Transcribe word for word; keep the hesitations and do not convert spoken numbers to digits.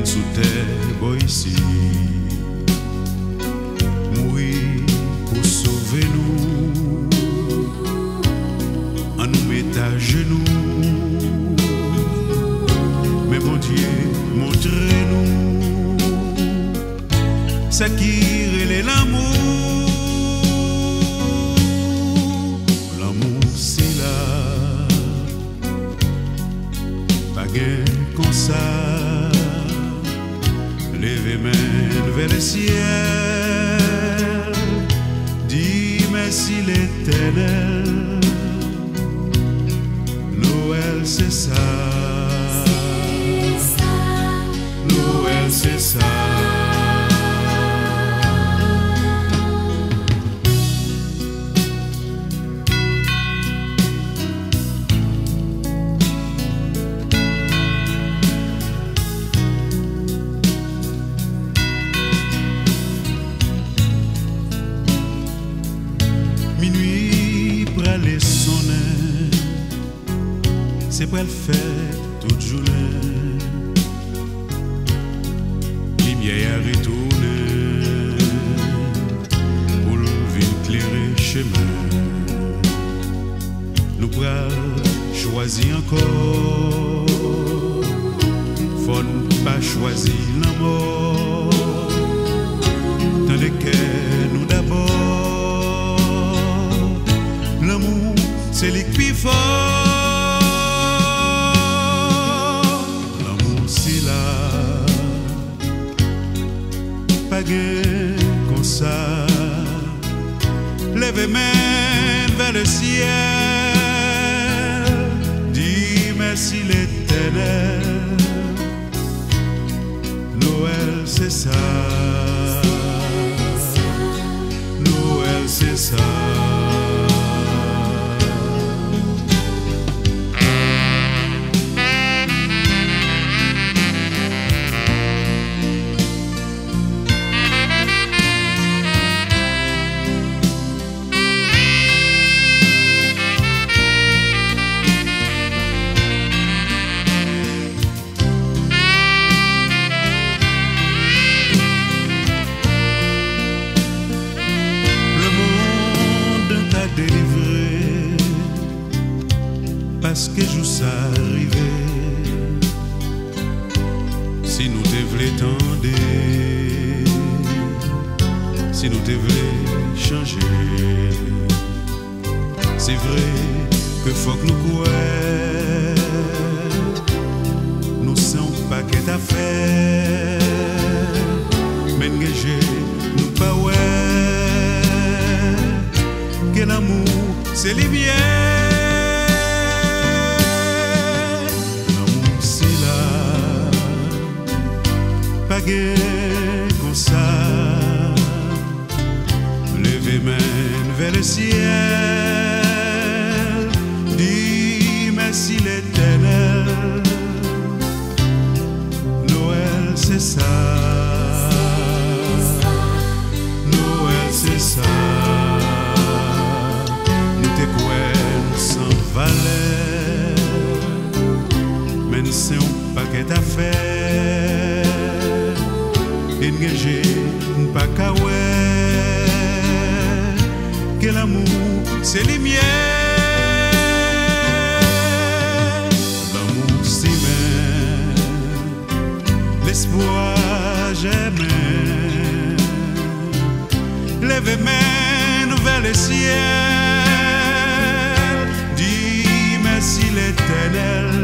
sous terre, boy ici. Mourir pour sauver nous, en nous mettre à genoux. Mais mon Dieu, montrez-nous ce qui est l'amour. L'amour, c'est là, pas gain comme ça. Levez main vers le ciel, dis merci l'Éternel. Noël, c'est ça. Noël, c'est ça. Minuit pralé sonner, c'est pour le faire toute journée. Lumière a retourné pour venir éclairer chemin. Nous pral choisir encore, faut pas choisir la mort. Tandis que nous d'abord, l'amour c'est le plus fort. L'amour c'est là, pas gain comme ça. Levez main vers le ciel, dis merci l'Éternel. Noël c'est ça. Noël c'est ça. Délivré parce que jour ça arrivé. Si nous te voulons tendre, si nous te voulons changer, c'est vrai que faut que nous croyons, nous sommes pas qu'est à faire, mais nous pas ouais. Que l'amour c'est lumière. L'amour c'est là, pas gain comme ça. Levez main vers le ciel, dis merci l'Éternel. Noël c'est ça. Noël c'est ça. Mais c'est un paquet d'affaires. Engagé, pas qu'à ouais. Que l'amour, c'est lumière. L'amour, c'est même. L'espoir, jamais. Levez main vers le ciel. Dis merci l'Éternel.